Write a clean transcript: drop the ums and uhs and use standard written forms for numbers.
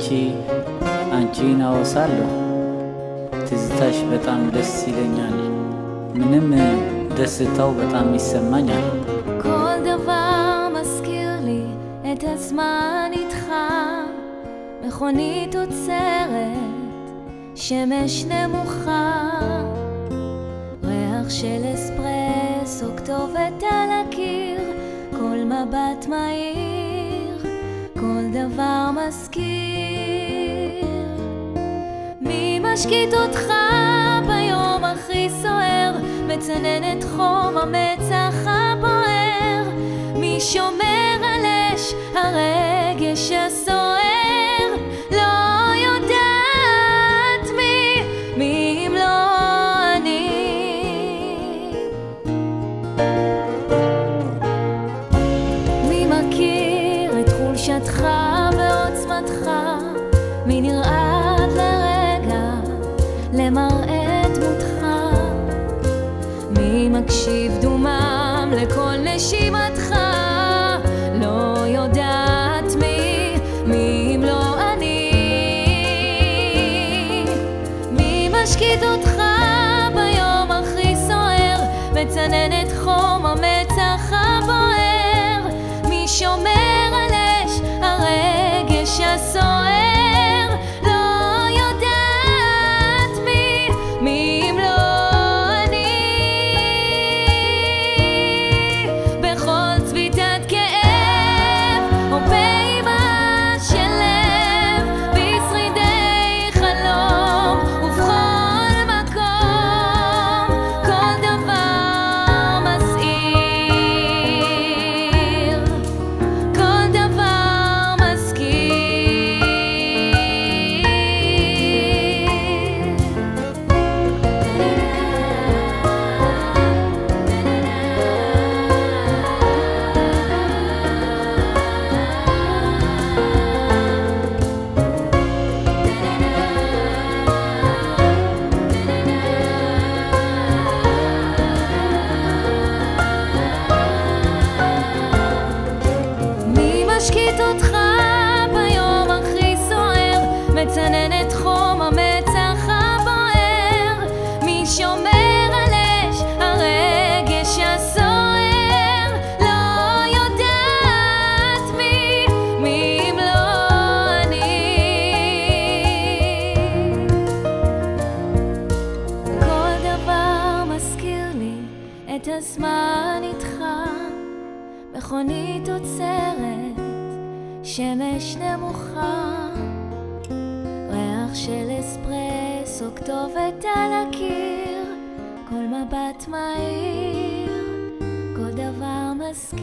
አንቺን አወሳለሁ ትዝታሽ በጣም ደስ ይለኛል ምንም ደስታው በጣም ይሰማኛል כל דבר מזכיר לי את הזמן איתך מכונית עוצרת שמש נמוכה ריח של אספרסו כתובת על הקיר כל מבט מהיר כל דבר מזכיר מי משקיט אותך ביום הכי סוער מצנן את חום המצח הבוער מי שומר על אש הרגש הסוער לא יודעת מי אם לא אני מי מכיר את חולשתך ועוצמתך מי נרעד לרגע למראה דמותך מי מקשיב דומם לכל נשימתך לא יודעת מי אם לא אני מי משקיט אותך ביום הכי סוער מצנן את חום המצח הבוער מי שומר על אש הרגש הסוער לא יודעת מי אם לא משקיט אותך ביום הכי סוער מצנן את חום המצח הבוער מי שומר על אש הרגש הסוער לא יודעת מי אם לא אני כל דבר מזכיר לי את הזמן איתך מכונית עוצרת שמש נמוכה ריח של אספרסו כתובת על הקיר כל מבט מהיר כל דבר מזכיר